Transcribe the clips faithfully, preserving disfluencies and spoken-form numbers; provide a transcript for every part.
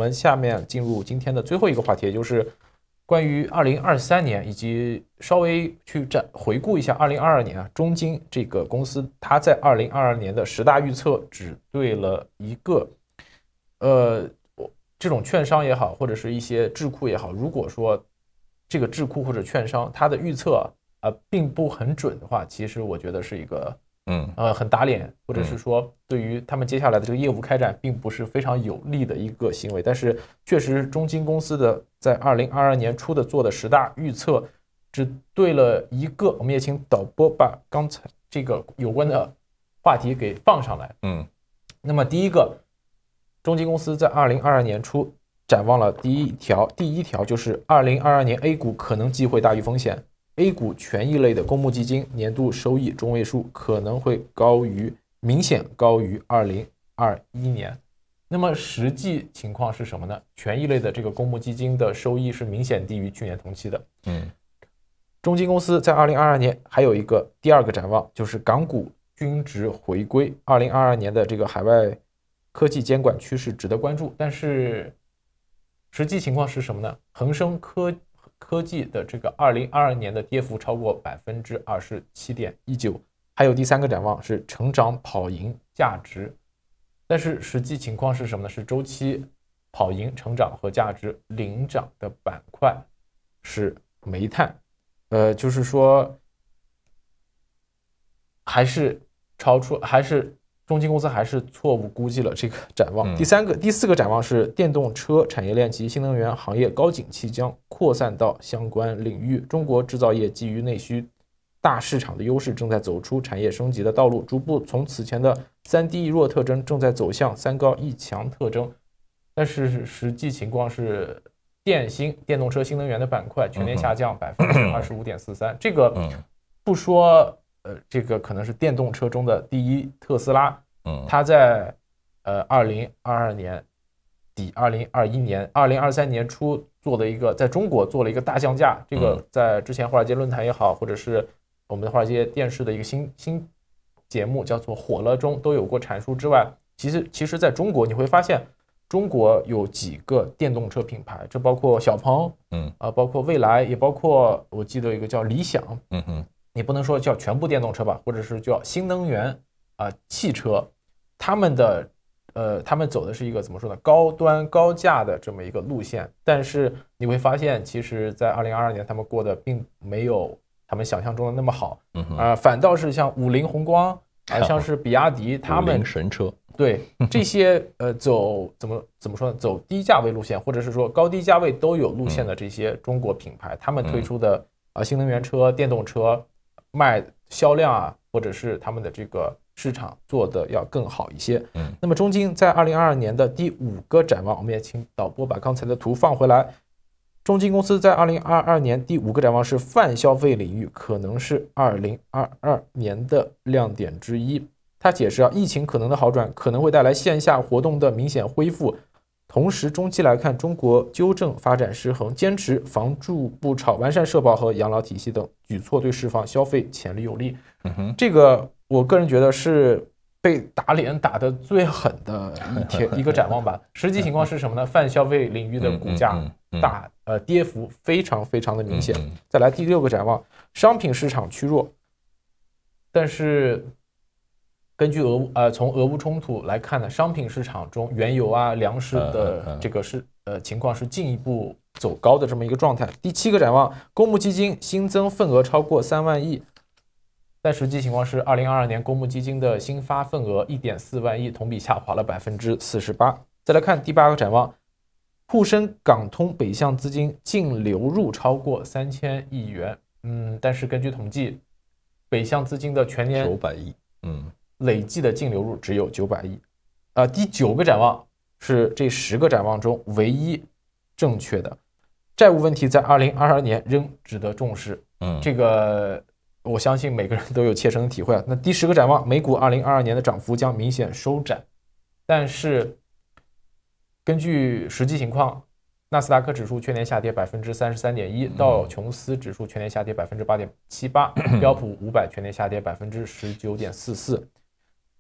们下面进入今天的最后一个话题，也就是关于二零二三年，以及稍微去展回顾一下二零二二年啊，中金这个公司它在二零二二年的十大预测只对了一个，呃，这种券商也好，或者是一些智库也好，如果说这个智库或者券商它的预测啊、呃、并不很准的话，其实我觉得是一个。嗯，呃，很打脸，或者是说对于他们接下来的这个业务开展，并不是非常有利的一个行为。但是，确实中金公司的在二零二二年初的做的十大预测，只对了一个。我们也请导播把刚才这个有关的话题给放上来。嗯，那么第一个，中金公司在二零二二年初展望了第一条，第一条就是二零二二年 A 股可能机会大于风险。A 股权益类的公募基金年度收益中位数可能会高于明显高于二零二一年。那么实际情况是什么呢？权益类的这个公募基金的收益是明显低于去年同期的。嗯，中金公司在二零二二年还有一个第二个展望，就是港股均值回归。二零二二年的这个海外科技监管趋势值得关注，但是实际情况是什么呢？恒生科科技的这个二零二二年的跌幅超过百分之二十七点一九，还有第三个展望是成长跑赢价值，但是实际情况是什么呢？是周期跑赢成长和价值领涨的板块是煤炭，呃，就是说还是超出，还是中金公司还是错误估计了这个展望。第三个、第四个展望是电动车产业链及新能源行业高景气将扩散到相关领域。中国制造业基于内需大市场的优势，正在走出产业升级的道路，逐步从此前的三低一弱特征，正在走向三高一强特征。但是实际情况是，电芯、电动车、新能源的板块全年下降百分之二十五点四三。这个不说。呃，这个可能是电动车中的第一，特斯拉，嗯，它在呃二零二二年底、二零二一年、二零二三年初做的一个，在中国做了一个大降价。这个在之前华尔街论坛也好，或者是我们的华尔街电视的一个新新节目叫做《火了》中都有过阐述之外，其实其实在中国你会发现，中国有几个电动车品牌，这包括小鹏，嗯啊、呃，包括蔚来，也包括我记得有一个叫理想，嗯哼。你不能说叫全部电动车吧，或者是叫新能源啊、呃、汽车，他们的呃他们走的是一个怎么说呢，高端高价的这么一个路线。但是你会发现，其实在二零二二年他们过得并没有他们想象中的那么好，啊、呃，反倒是像五菱宏光啊、呃，像是比亚迪，他们神车， 对这些呃走怎么怎么说呢，走低价位路线，或者是说高低价位都有路线的这些中国品牌，他们推出的啊、呃、新能源车、电动车。卖销量啊，或者是他们的这个市场做的要更好一些。嗯，那么中金在二零二二年的第五个展望，我们也请导播把刚才的图放回来。中金公司在二零二二年第五个展望是泛消费领域可能是二零二二年的亮点之一。他解释啊，疫情可能的好转可能会带来线下活动的明显恢复。同时，中期来看，中国纠正发展失衡，坚持房住不炒、完善社保和养老体系等举措，对释放消费潜力有利。嗯哼，这个我个人觉得是被打脸打得最狠的一天一个展望吧。实际情况是什么呢？泛消费领域的股价大呃跌幅非常非常的明显。再来第六个展望，商品市场趋弱，但是。根据俄呃从俄乌冲突来看呢，商品市场中原油啊、粮食的这个是呃情况是进一步走高的这么一个状态。第七个展望，公募基金新增份额超过三万亿，但实际情况是，二零二二年公募基金的新发份额一点四万亿，同比下滑了百分之四十八。再来看第八个展望，沪深港通北向资金净流入超过三千亿元，嗯，但是根据统计，北向资金的全年九百亿，嗯。 累计的净流入只有九百亿，呃，第九个展望是这十个展望中唯一正确的。债务问题在二零二二年仍值得重视，嗯，这个我相信每个人都有切身的体会啊。那第十个展望，美股二零二二年的涨幅将明显收窄，但是根据实际情况，纳斯达克指数全年下跌百分之三十三点一，道琼斯指数全年下跌百分之八点七八，标普五百全年下跌百分之十九点四四。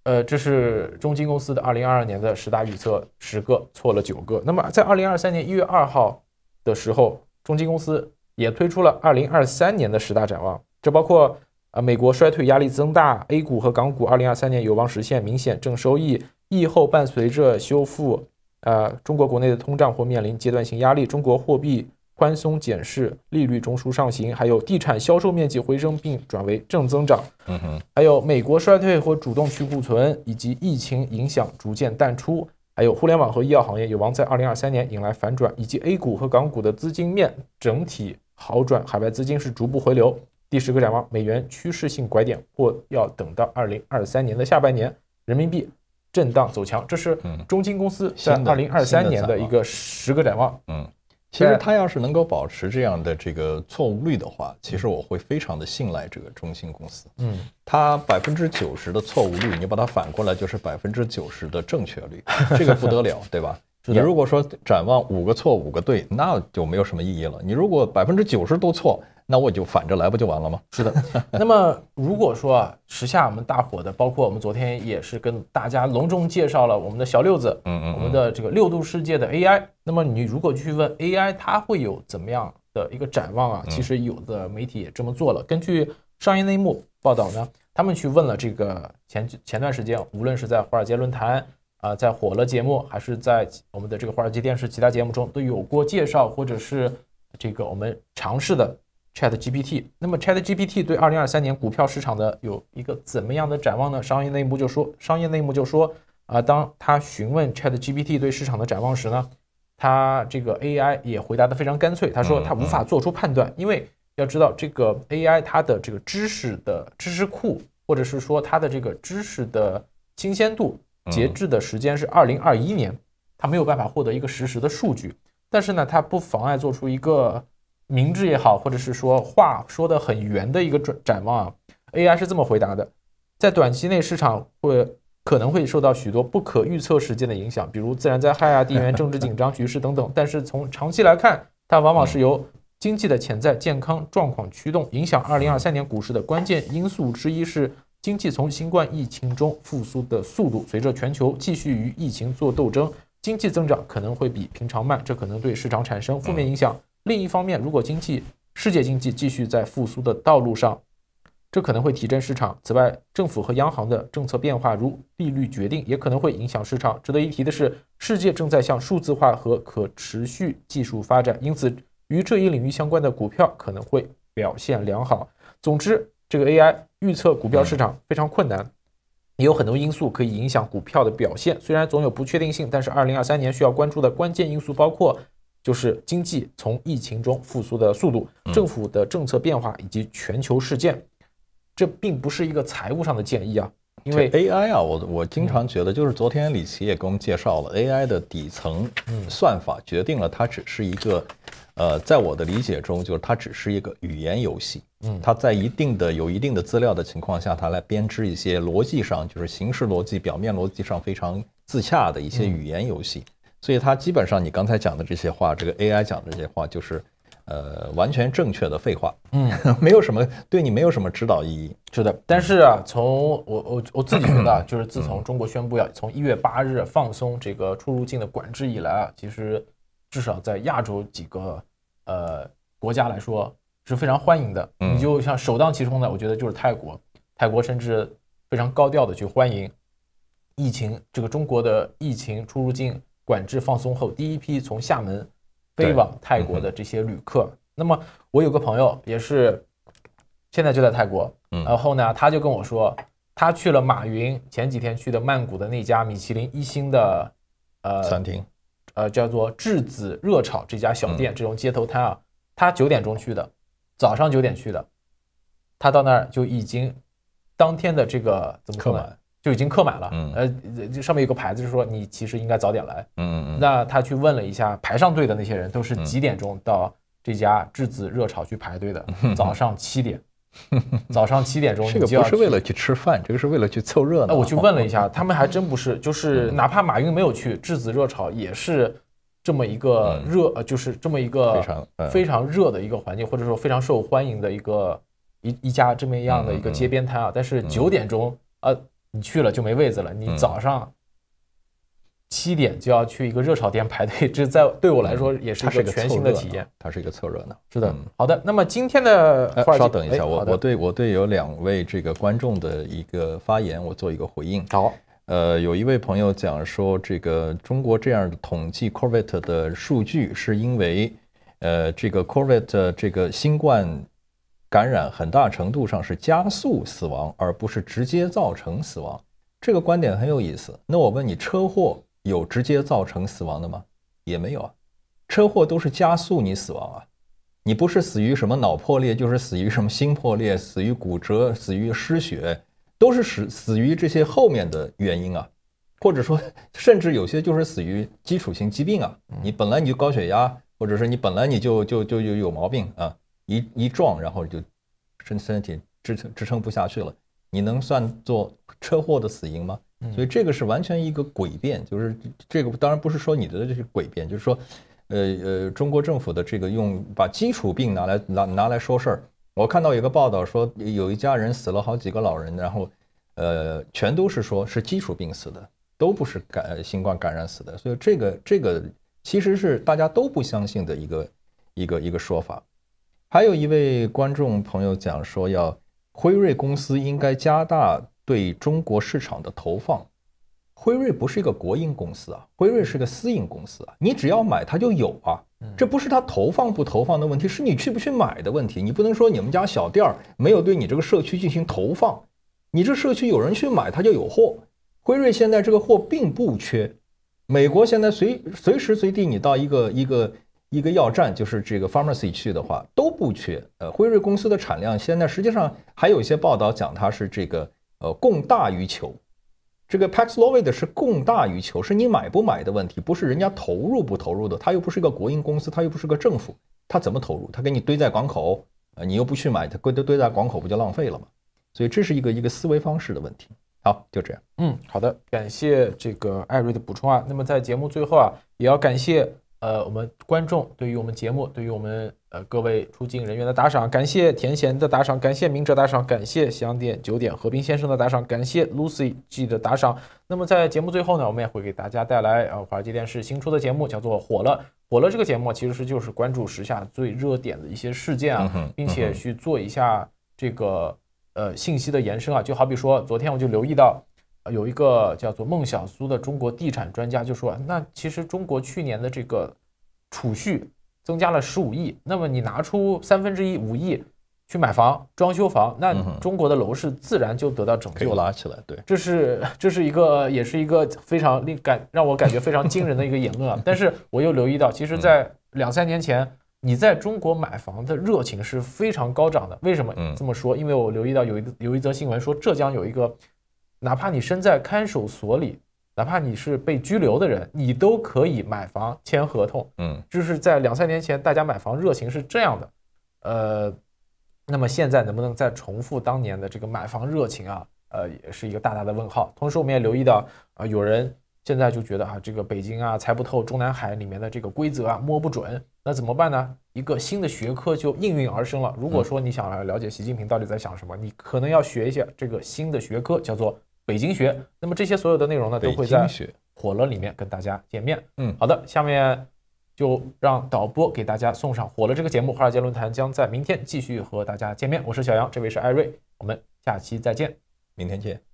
呃，这是中金公司的二零二二年的十大预测，十个错了九个。那么在二零二三年一月二号的时候，中金公司也推出了二零二三年的十大展望，这包括啊美国衰退压力增大 ，A 股和港股二零二三年有望实现明显正收益，疫后伴随着修复，呃，中国国内的通胀或面临阶段性压力，中国货币宽松减势，利率中枢上行，还有地产销售面积回升并转为正增长， 嗯哼， 还有美国衰退或主动去库存，以及疫情影响逐渐淡出，还有互联网和医药行业有望在二零二三年迎来反转，以及 A 股和港股的资金面整体好转，海外资金是逐步回流。第十个展望，美元趋势性拐点或要等到二零二三年的下半年，人民币震荡走强。这是中金公司在二零二三年的一个十个展望。 嗯。其实他要是能够保持这样的这个错误率的话，其实我会非常的信赖这个中金公司。嗯，它百分之九十的错误率，你把它反过来就是百分之九十的正确率，这个不得了，对吧？你如果说展望五个错五个对，那就没有什么意义了。你如果百分之九十都错，那我就反着来不就完了吗？ 是的。那么如果说啊，时下我们大火的，包括我们昨天也是跟大家隆重介绍了我们的小六子，嗯嗯，我们的这个六度世界的 A I。那么你如果去问 A I， 它会有怎么样的一个展望啊？其实有的媒体也这么做了。根据商业内幕报道呢，他们去问了这个前前段时间，无论是在华尔街论坛啊、呃，在火了节目，还是在我们的这个华尔街电视其他节目中，都有过介绍，或者是这个我们尝试的 ChatGPT。那么 ChatGPT 对二零二三年股票市场的有一个怎么样的展望呢？商业内幕就说，商业内幕就说啊、呃，当他询问 ChatGPT 对市场的展望时呢，他这个 A I 也回答得非常干脆，他说他无法做出判断，因为要知道这个 A I 它的这个知识的知识库，或者是说它的这个知识的新鲜度，截至的时间是二零二一年，它没有办法获得一个实时的数据，但是呢，它不妨碍做出一个明智也好，或者是说话说得很圆的一个展望啊。A I 是这么回答的：在短期内，市场会可能会受到许多不可预测事件的影响，比如自然灾害啊、地缘政治紧张局势等等。但是从长期来看，它往往是由经济的潜在健康状况驱动。影响二零二三年股市的关键因素之一是经济从新冠疫情中复苏的速度。随着全球继续与疫情做斗争，经济增长可能会比平常慢，这可能对市场产生负面影响。另一方面，如果经济世界经济继续在复苏的道路上，这可能会提振市场。此外，政府和央行的政策变化，如利率决定，也可能会影响市场。值得一提的是，世界正在向数字化和可持续技术发展，因此与这一领域相关的股票可能会表现良好。总之，这个 A I 预测股票市场非常困难，也有很多因素可以影响股票的表现。虽然总有不确定性，但是二零二三年需要关注的关键因素包括就是经济从疫情中复苏的速度、政府的政策变化以及全球事件。这并不是一个财务上的建议啊，因为 A I 啊，我我经常觉得，就是昨天李琦也给我们介绍了 A I 的底层算法决定了它只是一个，呃，在我的理解中，就是它只是一个语言游戏。嗯，它在一定的有一定的资料的情况下，它来编织一些逻辑上就是形式逻辑、表面逻辑上非常自洽的一些语言游戏。所以它基本上你刚才讲的这些话，这个 A I 讲的这些话就是。呃，完全正确的废话，嗯，没有什么对你没有什么指导意义。 是的，但是啊，从我我我自己觉得啊，就是自从中国宣布要从一月八日放松这个出入境的管制以来啊，其实至少在亚洲几个呃国家来说是非常欢迎的。你就像首当其冲的，我觉得就是泰国，泰国甚至非常高调的去欢迎疫情这个中国的疫情出入境管制放松后第一批从厦门飞往泰国的这些旅客。那么我有个朋友也是现在就在泰国，然后呢他就跟我说他去了马云前几天去的曼谷的那家米其林一星的呃餐厅， 呃叫做质子热炒这家小店，这种街头摊啊，他九点钟去的，早上九点去的，他到那儿就已经当天的这个怎么说呢，就已经客满了。嗯，呃，上面有个牌子，就是说你其实应该早点来。嗯嗯。那他去问了一下排上队的那些人，都是几点钟到这家质子热炒去排队的？早上七点。早上七点钟， 这个不是为了去吃饭，这个是为了去凑热闹。 那我去问了一下，他们还真不是，就是哪怕马云没有去，质子热炒也是这么一个热，呃，就是这么一个非常非常热的一个环境，或者说非常受欢迎的一个一一家这么样的一个街边摊啊。但是九点钟，呃。 你去了就没位子了，你早上七点就要去一个热炒店排队，这在对我来说也是一个全新的体验。 它是一个凑热闹。 是的，好的。那么今天的呃，稍等一下，我我对我对有两位这个观众的一个发言，我做一个回应。 好， 呃，有一位朋友讲说，这个中国这样的统计 COVID 的数据，是因为呃，这个 COVID 这个新冠感染很大程度上是加速死亡，而不是直接造成死亡。这个观点很有意思。那我问你，车祸有直接造成死亡的吗？也没有啊，车祸都是加速你死亡啊。你不是死于什么脑破裂，就是死于什么心破裂，死于骨折，死于失血，都是死死于这些后面的原因啊。或者说，甚至有些就是死于基础性疾病啊。你本来你就高血压，或者是你本来你就就就就有毛病啊，一一撞然后就身身体支撑支撑不下去了，你能算作车祸的死因吗？所以这个是完全一个诡辩，就是这个当然不是说你的这是诡辩，就是说，呃呃，中国政府的这个用把基础病拿来拿拿来说事儿。我看到有个报道说，有一家人死了好几个老人，然后，呃，全都是说是基础病死的，都不是感新冠感染死的。所以这个这个其实是大家都不相信的一个一个一个说法。还有一位观众朋友讲说，要辉瑞公司应该加大对中国市场的投放。辉瑞不是一个国营公司啊，辉瑞是个私营公司啊，你只要买它就有啊，这不是它投放不投放的问题，是你去不去买的问题。你不能说你们家小店儿没有对你这个社区进行投放，你这社区有人去买它就有货。辉瑞现在这个货并不缺，美国现在随随时随地你到一个一个一个药站，就是这个 pharmacy 去的话都不缺。呃，辉瑞公司的产量现在实际上还有一些报道讲它是这个呃供大于求。这个 Paxlovid 是供大于求，是你买不买的问题，不是人家投入不投入的。它又不是个国营公司，它又不是个政府，它怎么投入？它给你堆在港口，呃，你又不去买，它堆堆在港口不就浪费了吗？所以这是一个一个思维方式的问题。好，就这样。 嗯，好的，感谢这个艾瑞的补充啊。那么在节目最后啊，也要感谢呃我们观众对于我们节目，对于我们呃各位出镜人员的打赏，感谢田贤的打赏，感谢明哲打赏，感谢西洋店九点和平先生的打赏，感谢 Lucy G 的打赏。那么在节目最后呢，我们也会给大家带来呃华尔街电视新出的节目，叫做火了。火了这个节目其实是就是关注时下最热点的一些事件啊，并且去做一下这个呃信息的延伸啊。就好比说昨天我就留意到有一个叫做孟小苏的中国地产专家就说，那其实中国去年的这个储蓄增加了十五亿，那么你拿出三分之一五亿去买房装修房，那中国的楼市自然就得到拯救了， 可以拉起来。对， 这是这是一个也是一个非常令感让我感觉非常惊人的一个言论啊。但是我又留意到，其实在两三年前，你在中国买房的热情是非常高涨的。为什么这么说？因为我留意到有一有一则新闻说，浙江有一个，哪怕你身在看守所里，哪怕你是被拘留的人，你都可以买房签合同。嗯，就是在两三年前，大家买房热情是这样的。呃，那么现在能不能再重复当年的这个买房热情啊？呃，也是一个大大的问号。同时，我们也留意到啊，有人现在就觉得啊，这个北京啊猜不透中南海里面的这个规则啊摸不准，那怎么办呢？一个新的学科就应运而生了。如果说你想要了解习近平到底在想什么，你可能要学一下这个新的学科，叫做北京学。那么这些所有的内容呢，都会在火了里面跟大家见面。嗯，好的，下面就让导播给大家送上火了这个节目。华尔街论坛将在明天继续和大家见面，我是小杨，这位是艾瑞，我们下期再见， 明天见。